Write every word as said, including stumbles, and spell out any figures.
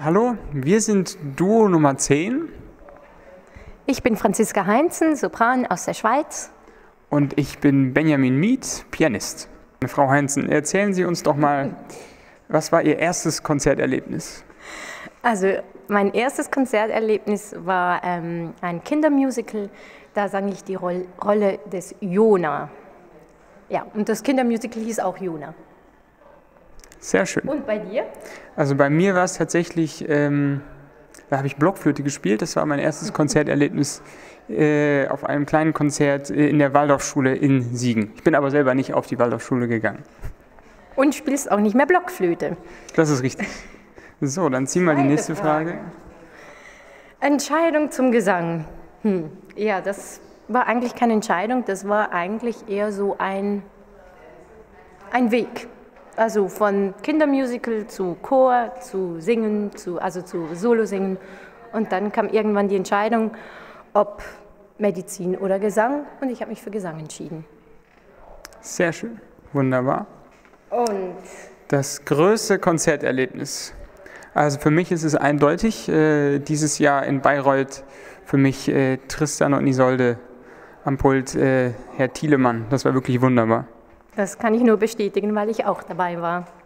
Hallo, wir sind Duo Nummer zehn. Ich bin Franziska Heinzen, Sopran aus der Schweiz. Und ich bin Benjamin Mieth, Pianist. Frau Heinzen, erzählen Sie uns doch mal, was war Ihr erstes Konzerterlebnis? Also mein erstes Konzerterlebnis war ähm, ein Kindermusical. Da sang ich die Roll Rolle des Jona. Ja, und das Kindermusical hieß auch Jona. Sehr schön. Und bei dir? Also bei mir war es tatsächlich, ähm, da habe ich Blockflöte gespielt. Das war mein erstes Konzerterlebnis äh, auf einem kleinen Konzert äh, in der Waldorfschule in Siegen. Ich bin aber selber nicht auf die Waldorfschule gegangen. Und spielst auch nicht mehr Blockflöte. Das ist richtig. So, dann zieh mal die nächste Frage. Entscheidung zum Gesang. Hm. Ja, das war eigentlich keine Entscheidung, das war eigentlich eher so ein, ein Weg. Also von Kindermusical zu Chor, zu Singen, zu, also zu Solosingen. Und dann kam irgendwann die Entscheidung, ob Medizin oder Gesang. Und ich habe mich für Gesang entschieden. Sehr schön, wunderbar. Und das größte Konzerterlebnis. Also für mich ist es eindeutig, äh, dieses Jahr in Bayreuth, für mich äh, Tristan und Isolde am Pult, äh, Herr Thielemann. Das war wirklich wunderbar. Das kann ich nur bestätigen, weil ich auch dabei war.